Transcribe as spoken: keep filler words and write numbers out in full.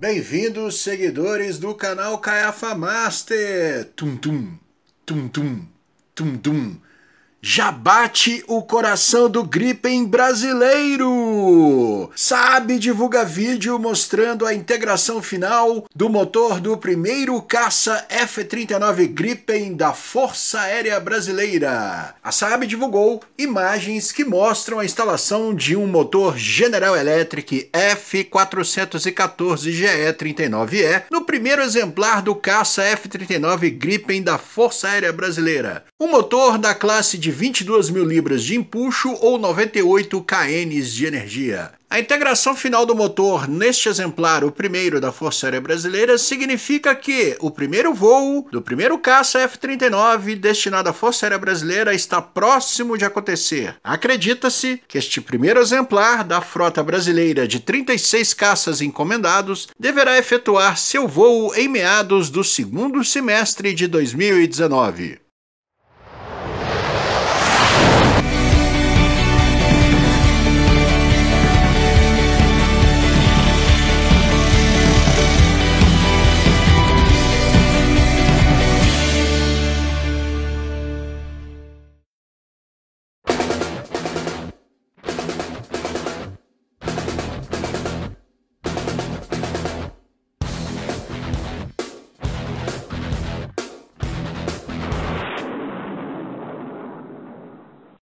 Bem-vindos, seguidores do canal Caiafa Master. Tum tum, tum tum, tum tum. Já bate o coração do Gripen brasileiro! Saab divulga vídeo mostrando a integração final do motor do primeiro caça F trinta e nove Gripen da Força Aérea Brasileira. A Saab divulgou imagens que mostram a instalação de um motor General Electric F quatrocentos e quatorze G E trinta e nove E no primeiro exemplar do caça F trinta e nove Gripen da Força Aérea Brasileira. Um motor da classe de vinte e duas mil libras de empuxo ou noventa e oito quilos de energia. A integração final do motor neste exemplar, o primeiro da Força Aérea Brasileira, significa que o primeiro voo do primeiro caça F trinta e nove destinado à Força Aérea Brasileira está próximo de acontecer. Acredita-se que este primeiro exemplar da frota brasileira de trinta e seis caças encomendados deverá efetuar seu voo em meados do segundo semestre de dois mil e dezenove.